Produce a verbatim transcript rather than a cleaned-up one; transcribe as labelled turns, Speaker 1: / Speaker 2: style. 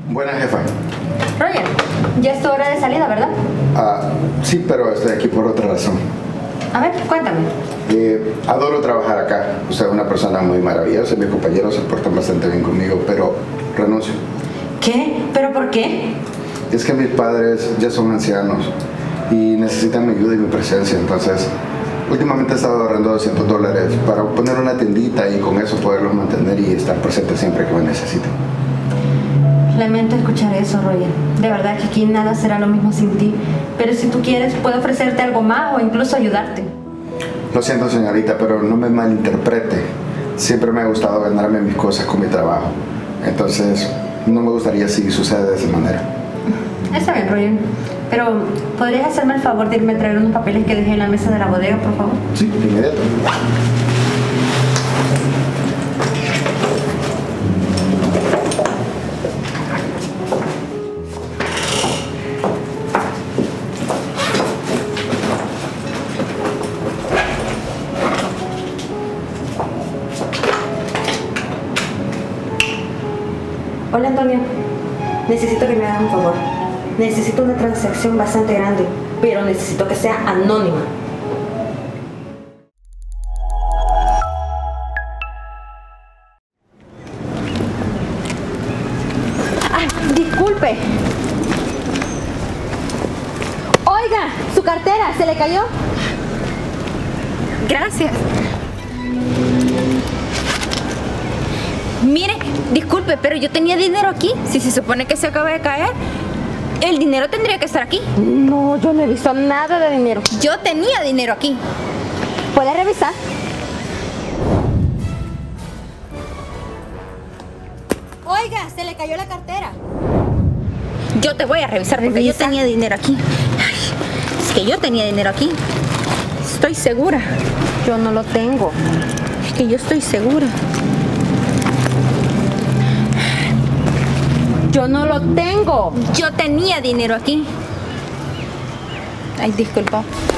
Speaker 1: Buena jefa.
Speaker 2: Roger, ya es tu hora de salida, ¿verdad?
Speaker 1: Ah, sí, pero estoy aquí por otra razón.
Speaker 2: A ver, cuéntame.
Speaker 1: Eh, adoro trabajar acá. Usted es una persona muy maravillosa. Mis compañeros se portan bastante bien conmigo, pero renuncio.
Speaker 2: ¿Qué? ¿Pero por qué?
Speaker 1: Es que mis padres ya son ancianos y necesitan mi ayuda y mi presencia. Entonces, últimamente he estado ahorrando doscientos dólares para poner una tiendita y con eso poderlos mantener y estar presente siempre que me necesiten.
Speaker 2: Lamento escuchar eso, Roger. De verdad que aquí nada será lo mismo sin ti. Pero si tú quieres, puedo ofrecerte algo más o incluso ayudarte.
Speaker 1: Lo siento, señorita, pero no me malinterprete. Siempre me ha gustado ganarme mis cosas con mi trabajo. Entonces, no me gustaría si sucede de esa manera.
Speaker 2: Está bien, Roger. Pero, ¿podrías hacerme el favor de irme a traer unos papeles que dejé en la mesa de la bodega, por favor?
Speaker 1: Sí, de inmediato.
Speaker 2: Hola, Antonio. Necesito que me hagas un favor. Necesito una transacción bastante grande, pero necesito que sea anónima. ¡Ay, disculpe! Oiga, su cartera, ¿se le cayó?
Speaker 3: Gracias. Mire, disculpe, pero yo tenía dinero aquí. Si se supone que se acaba de caer, el dinero tendría que estar aquí.
Speaker 2: No, yo no he visto nada de dinero.
Speaker 3: Yo tenía dinero aquí.
Speaker 2: ¿Puede revisar? Oiga, se le cayó la cartera.
Speaker 3: Yo te voy a revisar porque
Speaker 2: Revisa.
Speaker 3: yo tenía dinero aquí. Ay, es que yo tenía dinero aquí. Estoy segura.
Speaker 2: Yo no lo tengo.
Speaker 3: Es que yo estoy segura.
Speaker 2: Yo no lo tengo.
Speaker 3: Yo tenía dinero aquí. Ay, disculpa.